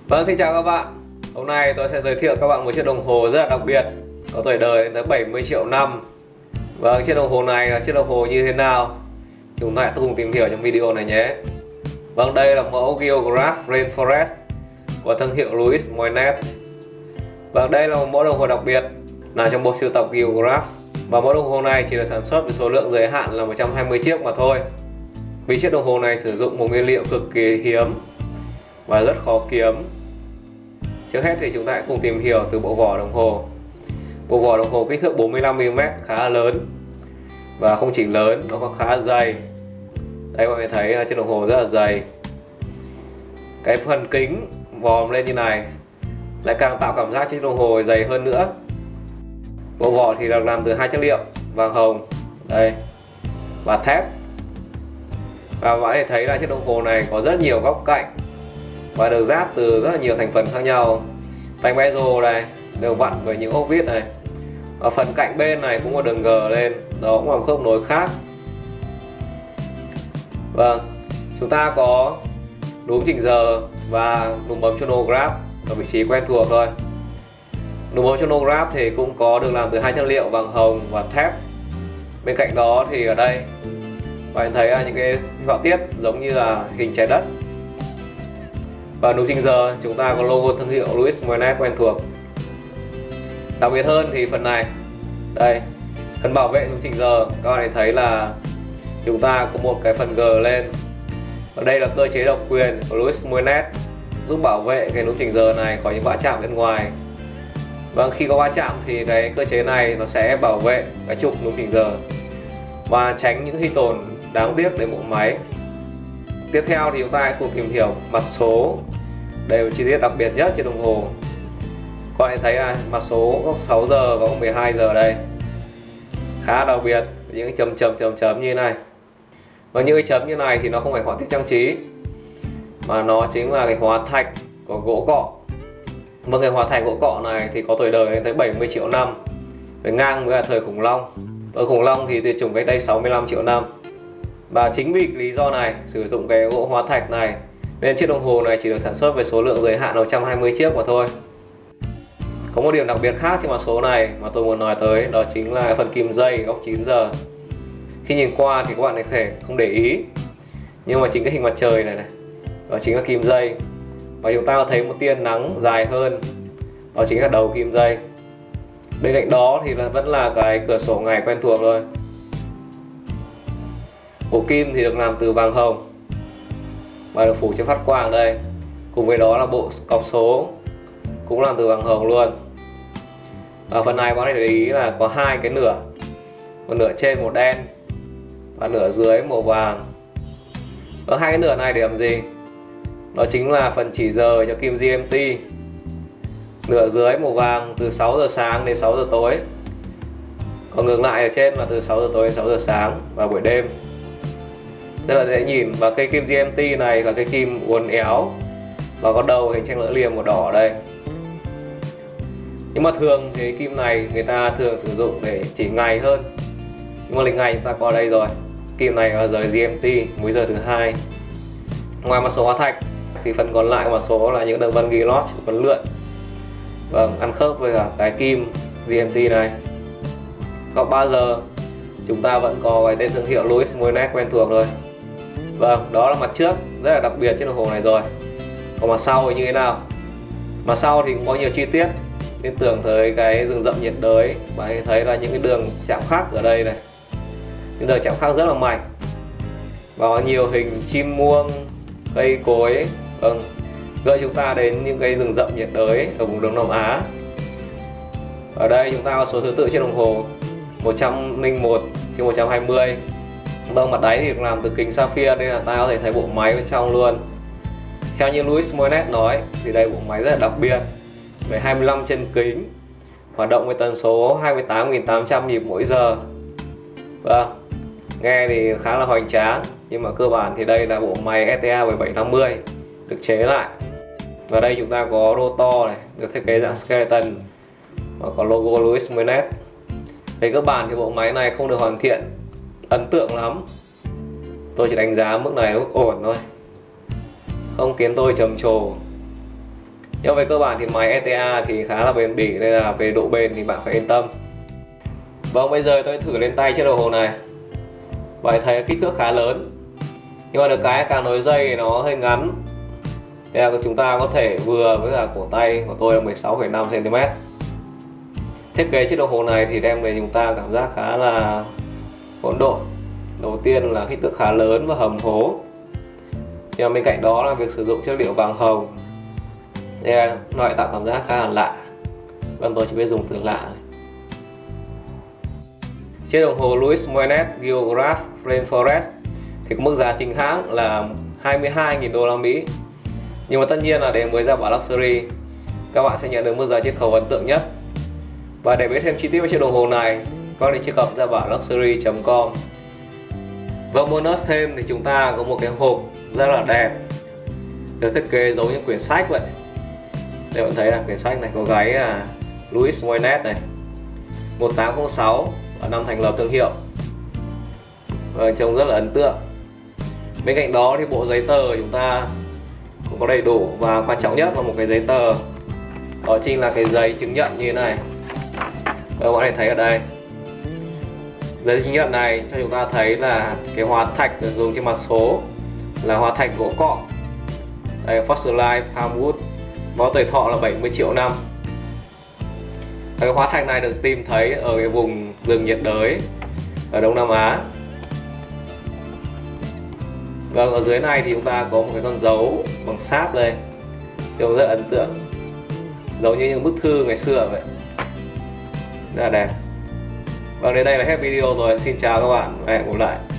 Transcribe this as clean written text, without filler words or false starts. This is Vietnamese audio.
Vâng, xin chào các bạn. Hôm nay tôi sẽ giới thiệu các bạn một chiếc đồng hồ rất là đặc biệt, có tuổi đời đến tới 70 triệu năm. Vâng, chiếc đồng hồ này là chiếc đồng hồ như thế nào? Chúng ta hãy cùng tìm hiểu trong video này nhé. Vâng, đây là mẫu Geograph Rainforest của thương hiệu Louis Moinet. Vâng, đây là một mẫu đồng hồ đặc biệt nằm trong bộ sưu tập Geograph. Và mẫu đồng hồ này chỉ được sản xuất với số lượng giới hạn là 120 chiếc mà thôi. Vì chiếc đồng hồ này sử dụng một nguyên liệu cực kỳ hiếm và rất khó kiếm. Trước hết thì chúng ta hãy cùng tìm hiểu từ bộ vỏ đồng hồ. Bộ vỏ đồng hồ kích thước 45mm khá là lớn. Và không chỉ lớn, nó còn khá là dày. Đây mọi người thấy chiếc đồng hồ rất là dày. Cái phần kính vòm lên như này lại càng tạo cảm giác chiếc đồng hồ dày hơn nữa. Bộ vỏ thì được làm từ hai chất liệu vàng hồng đây và thép. Và mọi người thấy là chiếc đồng hồ này có rất nhiều góc cạnh và được ráp từ rất là nhiều thành phần khác nhau. Vành bezel này đều vặn với những ốc vít này. Và phần cạnh bên này cũng có đường G lên, đó cũng là một khớp nối khác. Vâng, chúng ta có núm chỉnh giờ và núm bấm chronograph ở vị trí quen thuộc thôi. Núm bấm chronograph thì cũng có được làm từ hai chất liệu vàng hồng và thép. Bên cạnh đó thì ở đây bạn thấy những cái họa tiết giống như là hình trái đất. Và núm chỉnh giờ chúng ta có logo thương hiệu Louis Moinet quen thuộc. Đặc biệt hơn thì phần này đây, phần bảo vệ núm chỉnh giờ, các bạn thấy là chúng ta có một cái phần G lên. Và đây là cơ chế độc quyền của Louis Moinet, giúp bảo vệ cái núm chỉnh giờ này khỏi những va chạm bên ngoài. Vâng, khi có va chạm thì cái cơ chế này nó sẽ bảo vệ cái trục núm chỉnh giờ và tránh những hy tổn đáng tiếc đến bộ máy. Tiếp theo thì chúng ta hãy cùng tìm hiểu mặt số. Đây là chi tiết đặc biệt nhất trên đồng hồ. Các bạn thấy là mặt số có 6 giờ và có 12 giờ đây. Khá đặc biệt, những cái chấm như thế này. Và những cái chấm như này thì nó không phải họa tiết trang trí, mà nó chính là cái hóa thạch của gỗ cọ. Và cái hóa thạch gỗ cọ này thì có tuổi đời đến tới 70 triệu năm, với ngang với thời khủng long. Ở khủng long thì tuyệt chủng cách đây 65 triệu năm. Và chính vì lý do này, sử dụng cái gỗ hóa thạch này, nên chiếc đồng hồ này chỉ được sản xuất với số lượng giới hạn 120 chiếc mà thôi. Có một điểm đặc biệt khác trên mặt số này mà tôi muốn nói tới, đó chính là phần kim dây góc 9 giờ. Khi nhìn qua thì các bạn có thể không để ý, nhưng mà chính cái hình mặt trời này đó chính là kim dây. Và chúng ta có thấy một tia nắng dài hơn, đó chính là đầu kim dây. Bên cạnh đó thì vẫn là cái cửa sổ ngày quen thuộc thôi. Bộ kim thì được làm từ vàng hồng và được phủ trên phát quang đây. Cùng với đó là bộ cọc số cũng làm từ vàng hồng luôn. Ở phần này bạn hãy để ý là có hai cái nửa, một nửa trên màu đen và nửa dưới màu vàng. Ở hai cái nửa này để làm gì? Đó chính là phần chỉ giờ cho kim GMT. Nửa dưới màu vàng từ 6 giờ sáng đến 6 giờ tối. Còn ngược lại ở trên là từ 6 giờ tối đến 6 giờ sáng và buổi đêm. Rất là dễ nhìn. Và cây kim GMT này là cây kim uốn éo và có đầu hình tranh lưỡi liềm màu đỏ ở đây. Nhưng mà thường cái kim này người ta thường sử dụng để chỉ ngày hơn. Nhưng mà lịch ngày chúng ta có ở đây rồi. Kim này là giờ GMT, múi giờ thứ hai. Ngoài mặt số hóa thạch thì phần còn lại của mặt số là những đường vân ghi lót uốn lượn. Vâng, ăn khớp với cả cái kim GMT này. Góc 3 giờ chúng ta vẫn có cái tên thương hiệu Louis Moinet quen thuộc rồi. Vâng, đó là mặt trước rất là đặc biệt trên đồng hồ này rồi. Còn mặt sau thì như thế nào? Mặt sau thì cũng có nhiều chi tiết liên tưởng tới cái rừng rậm nhiệt đới. Bạn thấy là những cái đường chạm khắc ở đây này, những đường chạm khắc rất là mảnh và có nhiều hình chim muông, cây cối. Vâng, gợi chúng ta đến những cái rừng rậm nhiệt đới ở vùng Đông Nam Á. Ở đây chúng ta có số thứ tự trên đồng hồ 101/120. Vâng, mặt đáy thì được làm từ kính sapphire nên là ta có thể thấy bộ máy bên trong luôn. Theo như Louis Moinet nói thì đây bộ máy rất là đặc biệt, với 25 chân kính, hoạt động với tần số 28.800 nhịp mỗi giờ. Vâng, nghe thì khá là hoành tráng, nhưng mà cơ bản thì đây là bộ máy STA 1750 được chế lại. Và đây chúng ta có rotor này, được thiết kế dạng skeleton và có logo Louis Moinet. Về cơ bản thì bộ máy này không được hoàn thiện ấn tượng lắm. Tôi chỉ đánh giá mức này mức ổn thôi, không khiến tôi trầm trồ. Nhưng về cơ bản thì máy ETA thì khá là bền bỉ, nên là về độ bền thì bạn phải yên tâm. Vâng, bây giờ tôi thử lên tay chiếc đồng hồ này. Bạn thấy kích thước khá lớn, nhưng mà được cái càng nối dây nó hơi ngắn, nên là chúng ta có thể vừa với cả cổ tay của tôi là 16,5 cm. Thiết kế chiếc đồng hồ này thì đem về chúng ta cảm giác khá là hỗn độn. Đầu tiên là kích thước khá lớn và hầm hố, nhưng bên cạnh đó là việc sử dụng chất liệu vàng hồng, đây là loại tạo cảm giác khá là lạ. Vâng, tôi chỉ biết dùng từ lạ. Chiếc đồng hồ Louis Moinet Geograph Rainforest thì có mức giá chính hãng là 22.000 đô la Mỹ. Nhưng mà tất nhiên là đến với giá bảo Luxury, các bạn sẽ nhận được mức giá chiết khấu ấn tượng nhất. Và để biết thêm chi tiết về chiếc đồng hồ này, các bạn nên truy cập ra bảo luxury.com. Và bonus thêm thì chúng ta có một cái hộp rất là đẹp, được thiết kế giống như quyển sách vậy. Đây bạn thấy là quyển sách này có gáy là Louis Moinet này, 1806 và năm thành lập thương hiệu. Và trông rất là ấn tượng. Bên cạnh đó thì bộ giấy tờ của chúng ta cũng có đầy đủ, và quan trọng nhất là một cái giấy tờ, đó chính là cái giấy chứng nhận như thế này. Các bạn có thể thấy ở đây, giấy chứng nhận này cho chúng ta thấy là cái hóa thạch được dùng trên mặt số là hóa thạch gỗ cọ. Đây, Fossilized Palmwood, có tuổi thọ là 70 triệu năm. Cái hóa thạch này được tìm thấy ở cái vùng rừng nhiệt đới ở Đông Nam Á. Vâng, ở dưới này thì chúng ta có một cái con dấu bằng sáp đây, trông rất ấn tượng, giống như những bức thư ngày xưa vậy, rất là đẹp. Vâng, đến đây là hết video rồi. Xin chào các bạn và hẹn gặp lại.